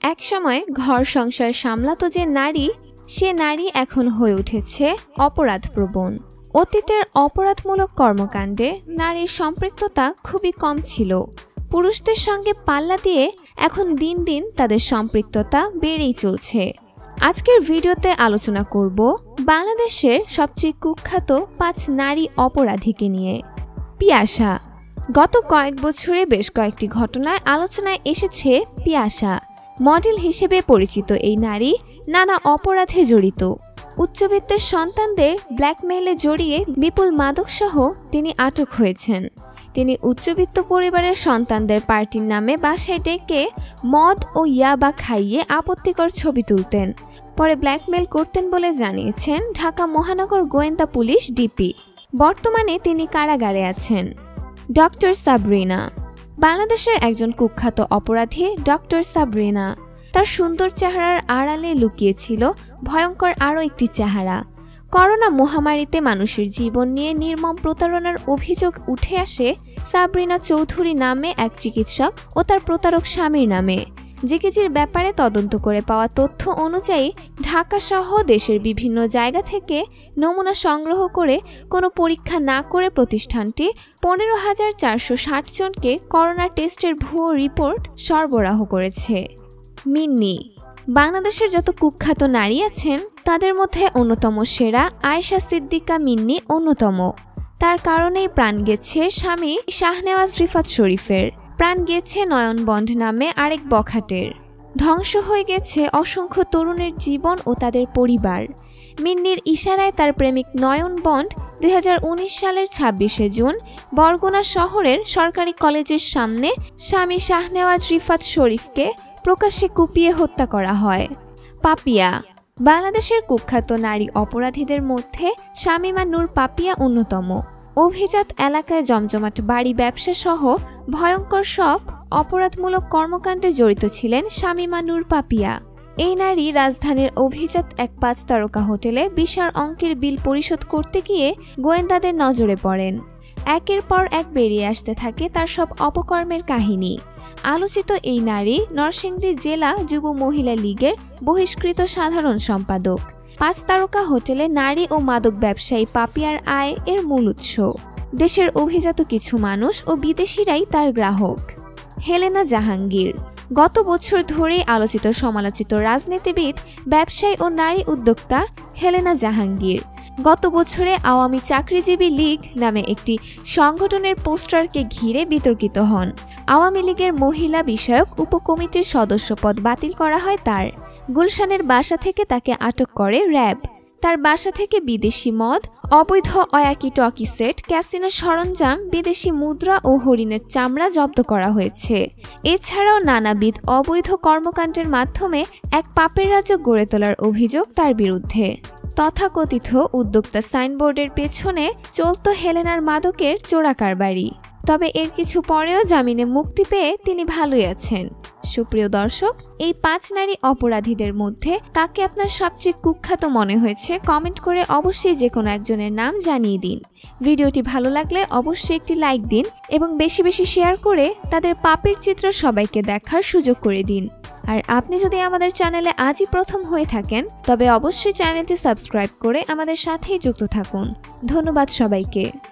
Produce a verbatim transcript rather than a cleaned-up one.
একসময় ঘর সংসার সামলাতো যে নারী, সে নারী এখন হয়ে উঠেছে অপরাধপ্রবণ। অতীতের অপরাধমূলক কর্মকাণ্ডে নারীর সম্পৃক্ততা খুবই কম ছিল। পুরুষদের সঙ্গে পাল্লা দিয়ে এখন দিন দিন তাদের সম্পৃক্ততা বেড়েই চলছে। আজকের ভিডিওতে আলোচনা করব বাংলাদেশের সবচেয়ে কুখ্যাত পাঁচ নারী অপরাধীকে নিয়ে। পিয়াসা। গত কয়েক বছরে বেশ কয়েকটি ঘটনায় আলোচনায় এসেছে পিয়াসা। মডেল হিসেবে পরিচিত এই নারী নানা অপরাধে জড়িত। উচ্চবিত্তের সন্তানদের ব্ল্যাকমেইলে জড়িয়ে বিপুল মাদকসহ তিনি আটক হয়েছেন। তিনি উচ্চবিত্ত পরিবারের সন্তানদের পার্টির নামে বাসায় ডেকে মদ ও ইয়াবা খাইয়ে আপত্তিকর ছবি তুলতেন, পরে ব্ল্যাকমেইল করতেন বলে জানিয়েছেন ঢাকা মহানগর গোয়েন্দা পুলিশ ডিপি। বর্তমানে তিনি কারাগারে আছেন। ডক্টর সাবরিনা। বাংলাদেশের একজন কুখ্যাত অপরাধী ডক্টর সাবরিনা। তার সুন্দর চেহারার আড়ালে লুকিয়েছিল ভয়ঙ্কর আরও একটি চেহারা। করোনা মহামারীতে মানুষের জীবন নিয়ে নির্মম প্রতারণার অভিযোগ উঠে আসে সাবরিনা চৌধুরী নামে এক চিকিৎসক ও তার প্রতারক স্বামীর নামে। জিকেজির ব্যাপারে তদন্ত করে পাওয়া তথ্য অনুযায়ী ঢাকা সহ দেশের বিভিন্ন জায়গা থেকে নমুনা সংগ্রহ করে কোনো পরীক্ষা না করে প্রতিষ্ঠানটি পনেরো হাজার চারশো ষাট জনকে করোনা টেস্টের ভুয়ো রিপোর্ট সরবরাহ করেছে। মিন্নি। বাংলাদেশের যত কুখ্যাত নারী আছেন তাদের মধ্যে অন্যতম সেরা আয়েশা সিদ্দিকা মিন্নি অন্যতম। তার কারণেই প্রাণ গেছে স্বামী শাহনেওয়াজ রিফাত শরীফের, প্রাণ গেছে নয়ন বন্ড নামে আরেক বখাটের, ধ্বংস হয়ে গেছে অসংখ্য তরুণের জীবন ও তাদের পরিবার। মিন্নির ইশারায় তার প্রেমিক নয়ন বন্ড দুই হাজার উনিশ সালের ছাব্বিশে জুন বরগুনা শহরের সরকারি কলেজের সামনে স্বামী শাহনেওয়াজ রিফাত শরীফকে প্রকাশ্যে কুপিয়ে হত্যা করা হয়। পাপিয়া। বাংলাদেশের কুখ্যাত নারী অপরাধীদের মধ্যে শামীমা নূর পাপিয়া অন্যতম। অভিজাত এলাকায় জমজমাট বাড়ি ব্যবসা সহ ভয়ঙ্কর সব অপরাধমূলক কর্মকাণ্ডে জড়িত ছিলেন শামীমা নূর পাপিয়া। এই নারী রাজধানীর অভিজাত এক পাঁচ তারকা হোটেলে বিশাল অঙ্কের বিল পরিশোধ করতে গিয়ে গোয়েন্দাদের নজরে পড়েন। একের পর এক বেরিয়ে আসতে থাকে তার সব অপকর্মের কাহিনী। আলোচিত এই নারী নরসিংদী জেলা যুব মহিলা লীগের বহিষ্কৃত সাধারণ সম্পাদক। পাঁচ তারকা হোটেলে নারী ও মাদক ব্যবসায়ী পাপিয়ার আয় এর মূল উৎস। দেশের অভিজাত কিছু মানুষ ও বিদেশিরাই তার গ্রাহক। হেলেনা জাহাঙ্গীর। গত বছর ধরেই আলোচিত সমালোচিত রাজনীতিবিদ, ব্যবসায়ী ও নারী উদ্যোক্তা হেলেনা জাহাঙ্গীর গত বছরে আওয়ামী চাকরিজীবী লীগ নামে একটি সংগঠনের পোস্টারকে ঘিরে বিতর্কিত হন। আওয়ামী লীগের মহিলা বিষয়ক উপকমিটির সদস্যপদ বাতিল করা হয় তার। গুলশানের বাসা থেকে তাকে আটক করে র্যাব। তার বাসা থেকে বিদেশি মদ, অবৈধ অয়াকি টকি সেট, ক্যাসিনো সরঞ্জাম, বিদেশি মুদ্রা ও হরিণের চামড়া জব্দ করা হয়েছে। এছাড়াও নানাবিধ অবৈধ কর্মকাণ্ডের মাধ্যমে এক পাপের রাজ্য গড়ে তোলার অভিযোগ তার বিরুদ্ধে। তথাকথিত উদ্যোক্তা সাইনবোর্ডের পেছনে চলত হেলেনার মাদকের চোরা কারবারি। তবে এর কিছু পরেও জামিনে মুক্তি পেয়ে তিনি ভালোই আছেন। সুপ্রিয় দর্শক, এই পাঁচ নারী অপরাধীদের মধ্যে কাকে আপনার সবচেয়ে কুখ্যাত মনে হয়েছে কমেন্ট করে অবশ্যই যে কোনো একজনের নাম জানিয়ে দিন। ভিডিওটি ভালো লাগলে অবশ্যই একটি লাইক দিন এবং বেশি বেশি শেয়ার করে তাদের পাপের চিত্র সবাইকে দেখার সুযোগ করে দিন। আর আপনি যদি আমাদের চ্যানেলে আজই প্রথম হয়ে থাকেন তবে অবশ্যই চ্যানেলটি সাবস্ক্রাইব করে আমাদের সাথেই যুক্ত থাকুন। ধন্যবাদ সবাইকে।